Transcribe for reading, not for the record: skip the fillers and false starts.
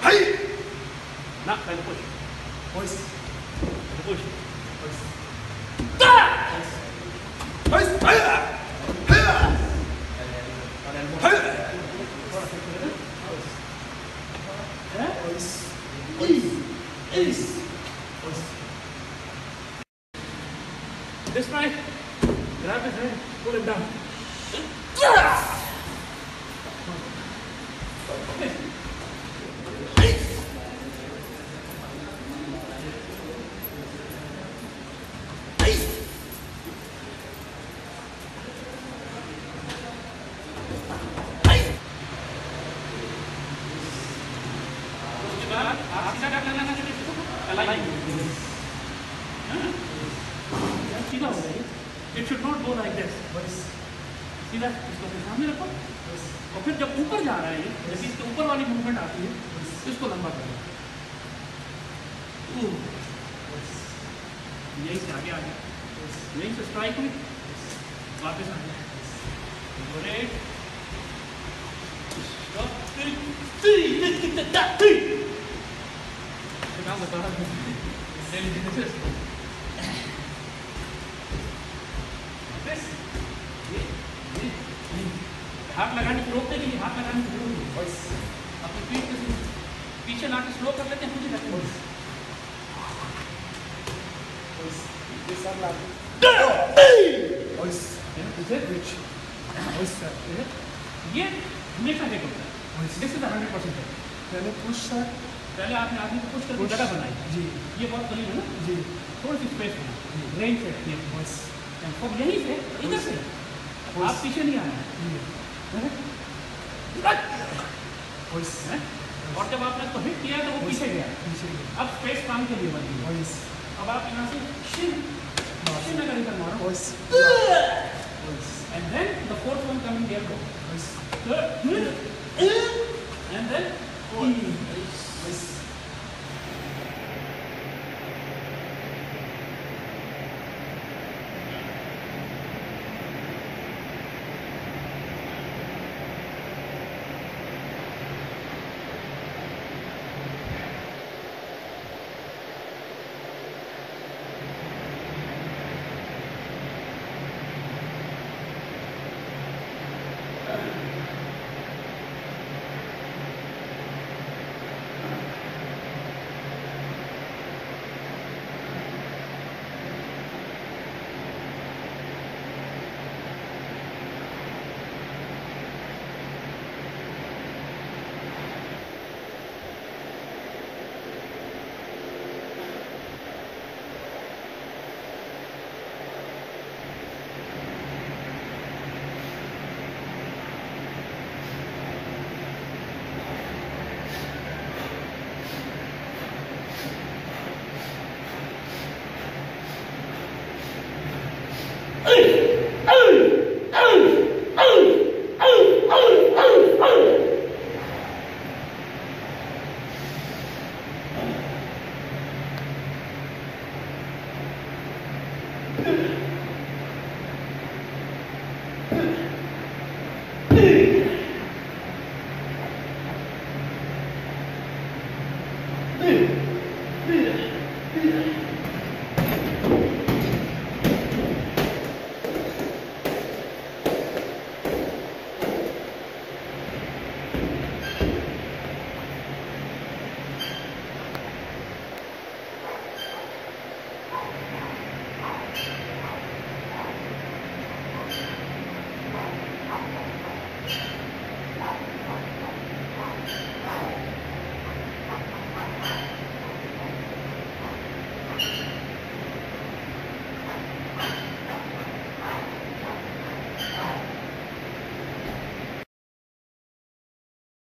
Hey! Now, try to push. Voice. Push. Voice. Ah! Voice. Hey! Hey! Hey! Voice. Voice. Voice. This try. Grab his head. Pull him down. सीधा हो जाइए. It should not go like this. सीधा इसको अपने सामने रखो और फिर जब ऊपर जा रहा है ये, जैसे इसके ऊपर वाली मूवमेंट आती है, इसको लंबा करो. यहीं से आगे आ गया, यहीं से स्ट्राइक हुई, वापस आ गया. हाथ लगाने की रोकते नहीं, हाथ लगाने की जरूरत नहीं. अपने पीठ के पीछे लाके स्लो कर लेते हैं, मुझे लगता है. ये हमेशा है होता है. दिस इज 100% है. पहले आपने आदमी को पुश करके जगह बनाई जी. ये बहुत करीब है ना जी. थोड़ी सी स्पेस बना, रेंज से यहीं से इधर से आप पीछे नहीं आना है. और जब आपने इसको हिट किया तो वो पीछे गया. अब स्पेस काम के लिए बन गई. अब आप यहाँ से शिन अगर इधर मारो, and then the fourth one coming there go, and then Hey!